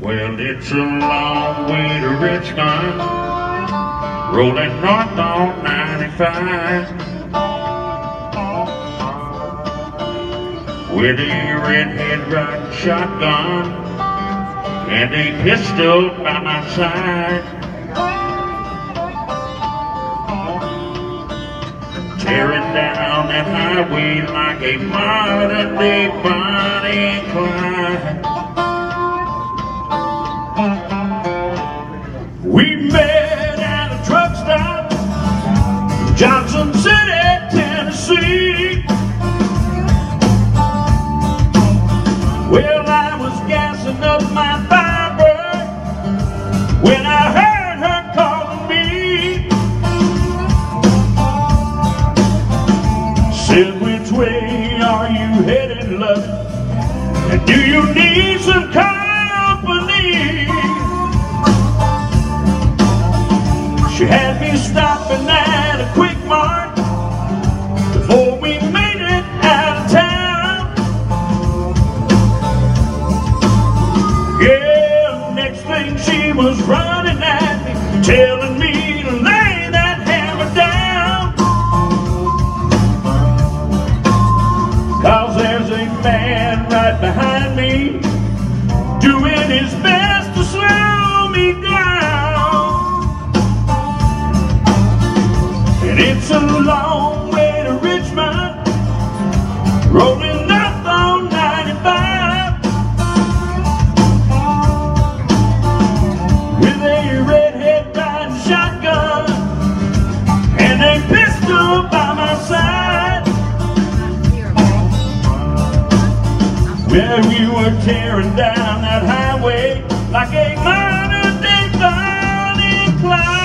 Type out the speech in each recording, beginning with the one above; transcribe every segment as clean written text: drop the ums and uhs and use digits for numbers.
Well, it's a long way to Richmond, rolling north on 95, with a redhead riding shotgun and a pistol by my side, tearing down that highway like a modern day Bonnie and Clyde. We met at a truck stop, Johnson City, Tennessee. Well, I was gassing up my Firebird when I heard her calling me. Said, which way are you headed, love? And do you need some company? She had me stopping at a Quick Mart before we made it out of town. Yeah, next thing she was running at me, telling me to lay that hammer down, 'cause there's a man right behind me doing his best to slow me down. And it's a long way to Richmond, rolling up on 95, with a redhead riding shotgun and a pistol by my side. Well, we were tearing down that highway like a modern day Bonnie and Clyde.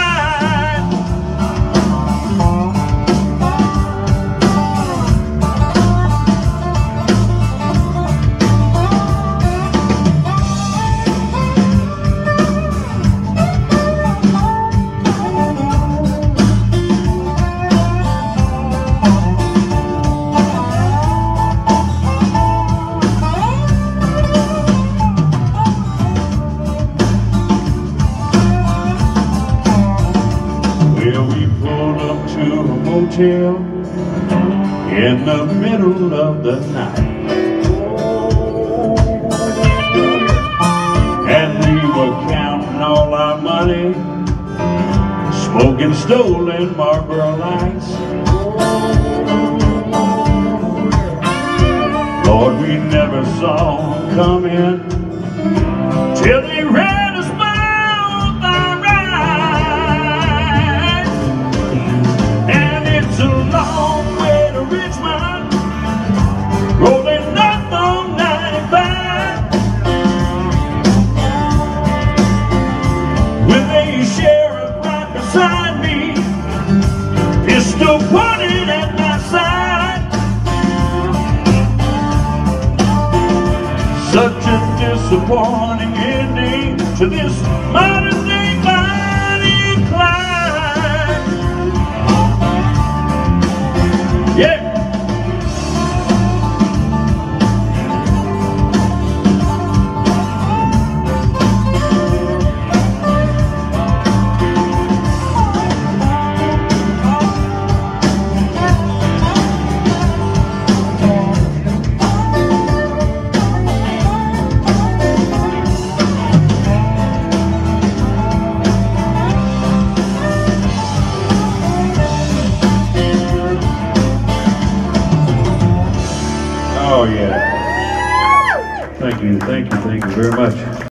Well, we pulled up to a motel in the middle of the night, and we were counting all our money, smoking stolen Marlboro Lights. Lord, we never saw them come in till they ran us both our rights. And it's a long way to Richmond, rolling north on 95, with a sheriff right beside me, pistol pointed at my side. Such a disappointing ending to this modern day Bonnie and Clyde. Yeah. Oh yeah. Thank you very much.